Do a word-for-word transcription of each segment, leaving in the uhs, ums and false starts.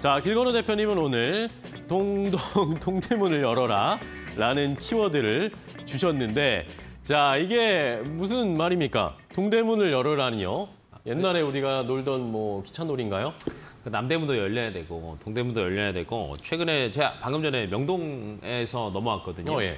자, 길건우 대표님은 오늘 동동 동대문을 열어라 라는 키워드를 주셨는데 자, 이게 무슨 말입니까? 동대문을 열어라니요? 옛날에 우리가 놀던 뭐 기차놀이인가요? 남대문도 열려야 되고 동대문도 열려야 되고 최근에 제가 방금 전에 명동에서 넘어왔거든요. 어, 예.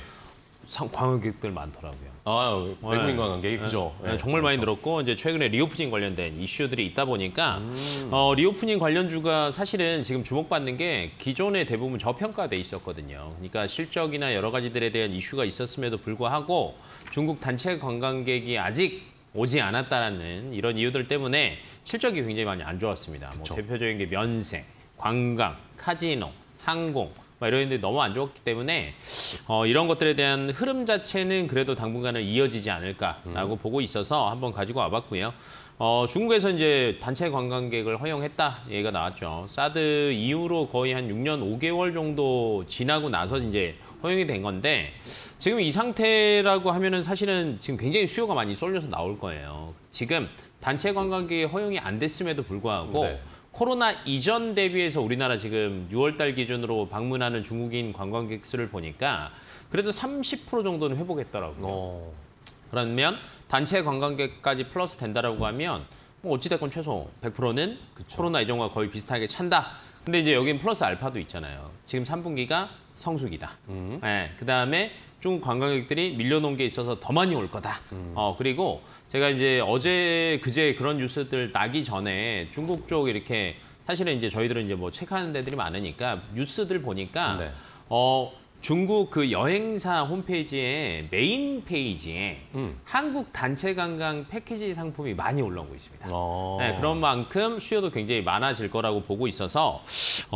상 관광객들 많더라고요. 아, 외국인 관광객이 그죠? 네, 네, 정말 그렇죠. 많이 늘었고 이제 최근에 리오프닝 관련된 이슈들이 있다 보니까 음. 어, 리오프닝 관련주가 사실은 지금 주목받는 게 기존에 대부분 저평가돼 있었거든요. 그러니까 실적이나 여러 가지들에 대한 이슈가 있었음에도 불구하고 중국 단체 관광객이 아직 오지 않았다는 이런 이유들 때문에 실적이 굉장히 많이 안 좋았습니다. 뭐 대표적인 게 면세, 관광, 카지노, 항공 이런 데들이 너무 안 좋았기 때문에 어, 이런 것들에 대한 흐름 자체는 그래도 당분간은 이어지지 않을까라고 음. 보고 있어서 한번 가지고 와봤고요. 어, 중국에서 이제 단체 관광객을 허용했다 얘기가 나왔죠. 사드 이후로 거의 한 육 년 오 개월 정도 지나고 나서 이제 허용이 된 건데 지금 이 상태라고 하면은 사실은 지금 굉장히 수요가 많이 쏠려서 나올 거예요. 지금 단체 관광객이 허용이 안 됐음에도 불구하고 네. 코로나 이전 대비해서 우리나라 지금 유월 달 기준으로 방문하는 중국인 관광객 수를 보니까 그래도 삼십 퍼센트 정도는 회복했더라고요. 오. 그러면 단체 관광객까지 플러스 된다라고 하면 뭐 어찌됐건 최소 백 퍼센트는 그쵸. 코로나 이전과 거의 비슷하게 찬다. 근데 이제 여긴 플러스 알파도 있잖아요. 지금 삼 분기가 성수기다. 음. 네, 그다음에 중국 관광객들이 밀려놓은 게 있어서 더 많이 올 거다. 음. 어, 그리고 제가 이제 어제 그제 그런 뉴스들 나기 전에 중국 쪽 이렇게 사실은 이제 저희들은 이제 뭐 체크하는 데들이 많으니까 뉴스들 보니까 네. 어 중국 그 여행사 홈페이지에 메인 페이지에 음. 한국 단체 관광 패키지 상품이 많이 올라오고 있습니다. 네, 그런 만큼 수요도 굉장히 많아질 거라고 보고 있어서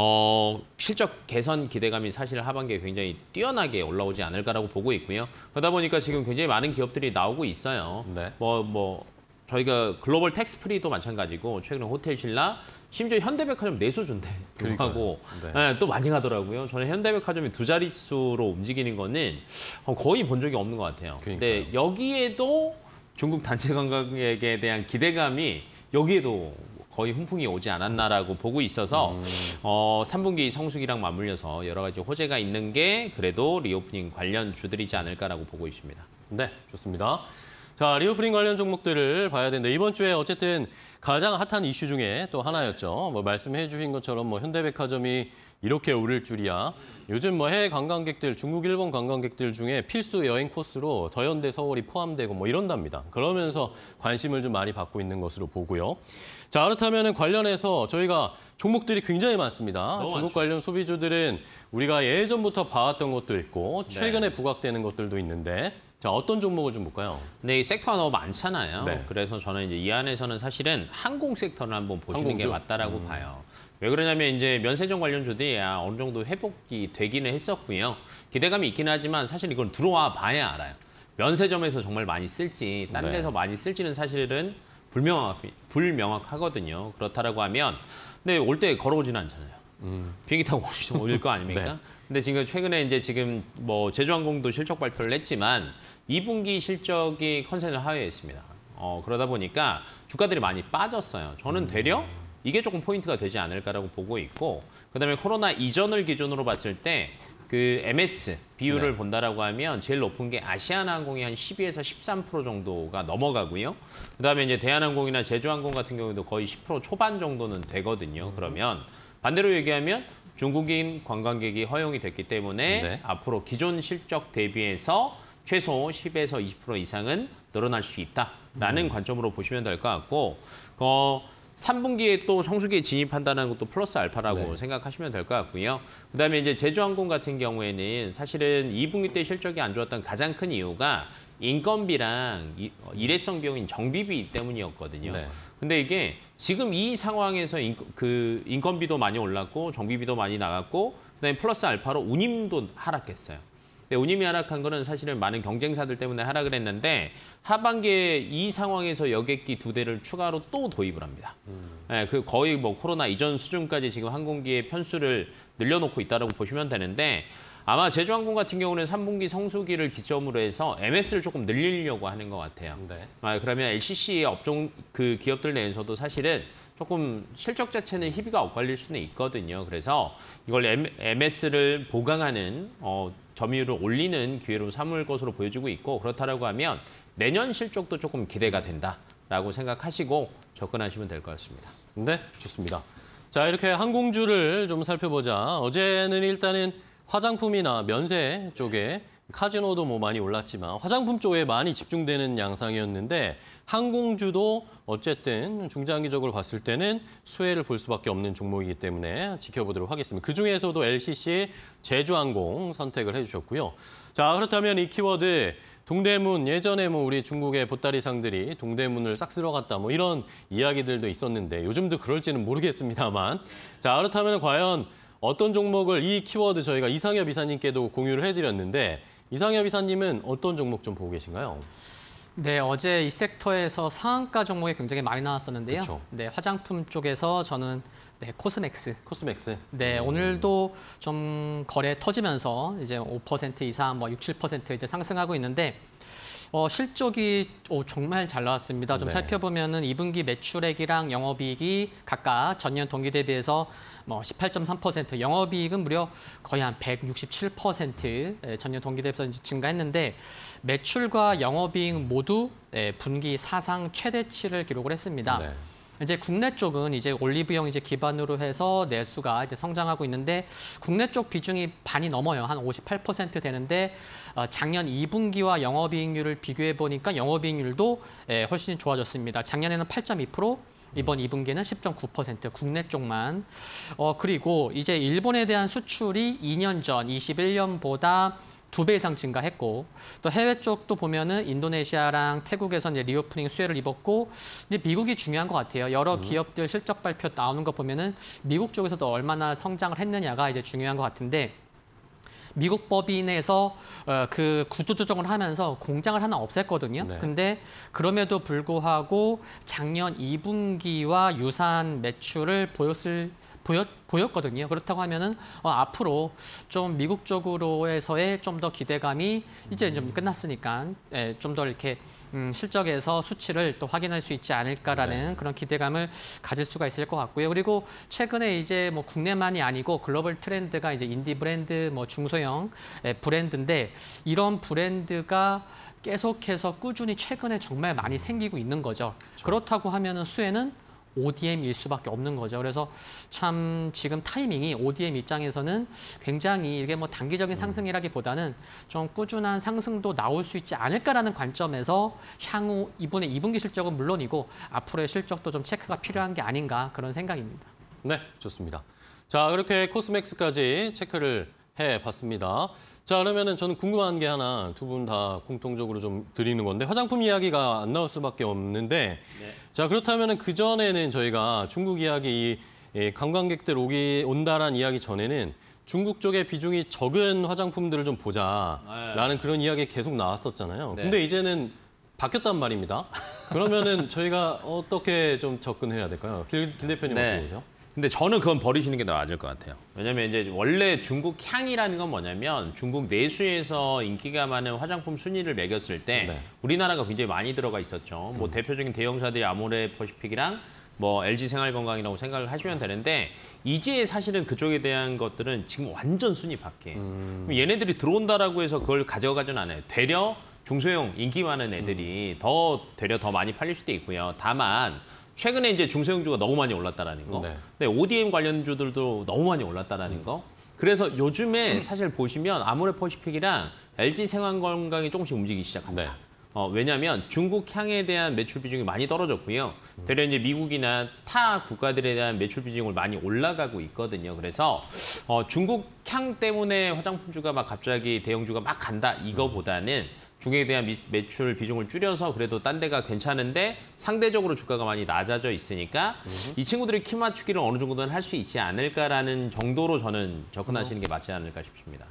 어, 실적 개선 기대감이 사실 하반기에 굉장히 뛰어나게 올라오지 않을까라고 보고 있고요. 그러다 보니까 지금 굉장히 많은 기업들이 나오고 있어요. 네. 뭐, 뭐 저희가 글로벌 텍스프리도 마찬가지고 최근에 호텔신라 심지어 현대백화점 내수준대 하고 네. 네, 또 많이 가더라고요. 저는 현대백화점이 두 자릿수로 움직이는 거는 거의 본 적이 없는 것 같아요. 그러니까요. 근데 여기에도 중국 단체 관광객에 대한 기대감이 여기에도 거의 훈풍이 오지 않았나라고 보고 있어서 음. 어, 삼 분기 성수기랑 맞물려서 여러 가지 호재가 있는 게 그래도 리오프닝 관련 주들이지 않을까라고 보고 있습니다. 네, 좋습니다. 자, 리오프닝 관련 종목들을 봐야 되는데 이번 주에 어쨌든 가장 핫한 이슈 중에 또 하나였죠. 뭐 말씀해 주신 것처럼 뭐 현대백화점이 이렇게 오를 줄이야. 요즘 뭐 해외 관광객들, 중국, 일본 관광객들 중에 필수 여행 코스로 더현대 서울이 포함되고 뭐 이런답니다. 그러면서 관심을 좀 많이 받고 있는 것으로 보고요. 자, 그렇다면 관련해서 저희가 종목들이 굉장히 많습니다. 중국 많죠. 관련 소비주들은 우리가 예전부터 봐왔던 것도 있고 최근에 네. 부각되는 것들도 있는데 자, 어떤 종목을 좀 볼까요? 네, 이 섹터가 너무 많잖아요. 네. 그래서 저는 이제 이 안에서는 사실은 항공 섹터를 한번 보시는 항공주? 게 맞다라고 음. 봐요. 왜 그러냐면 이제 면세점 관련주들이 어느 정도 회복이 되기는 했었고요. 기대감이 있긴 하지만 사실 이건 들어와 봐야 알아요. 면세점에서 정말 많이 쓸지 다른 데서 네. 많이 쓸지는 사실은 불명확, 불명확하거든요. 그렇다라고 하면 근데 올 때 걸어오지는 않잖아요. 음. 비행기 타고 오실 거 아닙니까? 네. 근데 지금 최근에 이제 지금 뭐 제주항공도 실적 발표를 했지만 이 분기 실적이 컨센을 하회했습니다. 어, 그러다 보니까 주가들이 많이 빠졌어요. 저는 되려 이게 조금 포인트가 되지 않을까라고 보고 있고 그다음에 코로나 이전을 기준으로 봤을 때 그 엠에스 비율을 네. 본다라고 하면 제일 높은 게 아시아나항공이 한 십이에서 십삼 퍼센트 정도가 넘어가고요. 그다음에 이제 대한항공이나 제주항공 같은 경우도 거의 십 퍼센트 초반 정도는 되거든요. 그러면 반대로 얘기하면 중국인 관광객이 허용이 됐기 때문에 네. 앞으로 기존 실적 대비해서 최소 십에서 이십 퍼센트 이상은 늘어날 수 있다라는 음. 관점으로 보시면 될 것 같고 어, 삼 분기에 또 성수기에 진입한다는 것도 플러스 알파라고 네. 생각하시면 될 것 같고요. 그다음에 이제 제주항공 같은 경우에는 사실은 이 분기 때 실적이 안 좋았던 가장 큰 이유가 인건비랑 일회성 비용인 정비비 때문이었거든요. 네. 근데 이게 지금 이 상황에서 인, 그 인건비도 많이 올랐고 정비비도 많이 나갔고 그다음에 플러스 알파로 운임도 하락했어요. 근데 운임이 하락한 거는 사실은 많은 경쟁사들 때문에 하락을 했는데 하반기에 이 상황에서 여객기 두 대를 추가로 또 도입을 합니다. 음. 네, 그 거의 뭐 코로나 이전 수준까지 지금 항공기의 편수를 늘려놓고 있다고 보시면 되는데 아마 제주항공 같은 경우는 삼 분기 성수기를 기점으로 해서 엠에스를 조금 늘리려고 하는 것 같아요. 네. 아, 그러면 엘씨씨 업종 그 기업들 내에서도 사실은 조금 실적 자체는 희비가 엇갈릴 수는 있거든요. 그래서 이걸 엠에스를 보강하는 어, 점유율을 올리는 기회로 삼을 것으로 보여지고 있고 그렇다라고 하면 내년 실적도 조금 기대가 된다라고 생각하시고 접근하시면 될 것 같습니다. 네, 좋습니다. 자, 이렇게 항공주를 좀 살펴보자. 어제는 일단은 화장품이나 면세 쪽에 카지노도 뭐 많이 올랐지만 화장품 쪽에 많이 집중되는 양상이었는데 항공주도 어쨌든 중장기적으로 봤을 때는 수혜를 볼 수밖에 없는 종목이기 때문에 지켜보도록 하겠습니다. 그중에서도 엘씨씨, 제주항공 선택을 해주셨고요. 자, 그렇다면 이 키워드 동대문, 예전에 뭐 우리 중국의 보따리상들이 동대문을 싹 쓸어갔다 뭐 이런 이야기들도 있었는데 요즘도 그럴지는 모르겠습니다만 자, 그렇다면 과연 어떤 종목을 이 키워드 저희가 이상엽 이사님께도 공유를 해드렸는데 이상엽 이사님은 어떤 종목 좀 보고 계신가요? 네, 어제 이 섹터에서 상한가 종목이 굉장히 많이 나왔었는데요. 그쵸. 네, 화장품 쪽에서 저는 네, 코스맥스. 코스맥스. 네, 음. 오늘도 좀 거래 터지면서 이제 오 퍼센트 이상, 뭐 육, 칠 퍼센트 이제 상승하고 있는데 어, 실적이 오, 정말 잘 나왔습니다. 좀 네. 살펴보면은 이 분기 매출액이랑 영업이익이 각각 전년 동기 대비해서 뭐 십팔 점 삼 퍼센트, 영업이익은 무려 거의 한 백육십칠 퍼센트 전년 동기 대비해서 증가했는데 매출과 영업이익 모두 분기 사상 최대치를 기록을 했습니다. 네. 이제 국내 쪽은 이제 올리브영 이제 기반으로 해서 내수가 이제 성장하고 있는데 국내 쪽 비중이 반이 넘어요. 한 오십팔 퍼센트 되는데 어, 작년 이 분기와 영업이익률을 비교해 보니까 영업이익률도 예, 훨씬 좋아졌습니다. 작년에는 팔 점 이 퍼센트, 이번 이 분기는 십 점 구 퍼센트 국내 쪽만. 어, 그리고 이제 일본에 대한 수출이 이 년 전 이십일 년보다 두 배 이상 증가했고 또 해외 쪽도 보면은 인도네시아랑 태국에서 이제 리오프닝 수혜를 입었고 이제 미국이 중요한 것 같아요. 여러 음. 기업들 실적 발표 나오는 거 보면은 미국 쪽에서도 얼마나 성장을 했느냐가 이제 중요한 것 같은데 미국 법인에서 어, 그 구조조정을 하면서 공장을 하나 없앴거든요. 네. 근데 그럼에도 불구하고 작년 이 분기와 유사한 매출을 보였을 보였, 보였거든요. 그렇다고 하면은 어, 앞으로 좀 미국 쪽으로에서의 좀 더 기대감이 이제 좀 끝났으니까 예, 좀 더 이렇게 음, 실적에서 수치를 또 확인할 수 있지 않을까라는 네. 그런 기대감을 가질 수가 있을 것 같고요. 그리고 최근에 이제 뭐 국내만이 아니고 글로벌 트렌드가 이제 인디 브랜드, 뭐 중소형 예, 브랜드인데 이런 브랜드가 계속해서 꾸준히 최근에 정말 많이 생기고 있는 거죠. 그쵸. 그렇다고 하면은 수혜는 오디엠일 수밖에 없는 거죠. 그래서 참 지금 타이밍이 오디엠 입장에서는 굉장히 이게 뭐 단기적인 상승이라기보다는 좀 꾸준한 상승도 나올 수 있지 않을까라는 관점에서 향후 이번에 이 분기 실적은 물론이고 앞으로의 실적도 좀 체크가 필요한 게 아닌가 그런 생각입니다. 네, 좋습니다. 자, 그렇게 코스맥스까지 체크를 해봤습니다. 자, 그러면은 저는 궁금한 게 하나 두 분 다 공통적으로 좀 드리는 건데 화장품 이야기가 안 나올 수밖에 없는데 네. 자, 그렇다면은 그 전에는 저희가 중국 이야기, 이 관광객들 오기 온다란 이야기 전에는 중국 쪽의 비중이 적은 화장품들을 좀 보자라는 그런 이야기 계속 나왔었잖아요. 네. 근데 이제는 바뀌었단 말입니다. 그러면은 저희가 어떻게 좀 접근해야 될까요? 길, 길 대표님 네. 어떻게 보세요? 근데 저는 그건 버리시는 게 맞을 것 같아요. 왜냐면 이제 원래 중국 향이라는 건 뭐냐면 중국 내수에서 인기가 많은 화장품 순위를 매겼을 때 네. 우리나라가 굉장히 많이 들어가 있었죠. 뭐 대표적인 대형사들이 아모레 퍼시픽이랑 뭐 엘지 생활건강이라고 생각을 하시면 되는데 이제 사실은 그쪽에 대한 것들은 지금 완전 순위 밖에. 음. 그럼 얘네들이 들어온다라고 해서 그걸 가져가진 않아요. 되려 중소형 인기 많은 애들이 음. 더 되려 더 많이 팔릴 수도 있고요. 다만 최근에 이제 중소형주가 너무 많이 올랐다라는 거. 네. 네, 오디엠 관련주들도 너무 많이 올랐다라는 거. 그래서 요즘에 사실 보시면 아모레 퍼시픽이랑 엘지 생활건강이 조금씩 움직이기 시작합니다. 네. 어, 왜냐하면 중국 향에 대한 매출 비중이 많이 떨어졌고요. 되려 이제 미국이나 타 국가들에 대한 매출 비중을 많이 올라가고 있거든요. 그래서 어, 중국 향 때문에 화장품주가 막 갑자기 대형주가 막 간다 이거보다는 중국에 대한 미, 매출 비중을 줄여서 그래도 딴 데가 괜찮은데 상대적으로 주가가 많이 낮아져 있으니까 음. 이 친구들이 키 맞추기를 어느 정도는 할 수 있지 않을까라는 정도로 저는 접근하시는 게 맞지 않을까 싶습니다.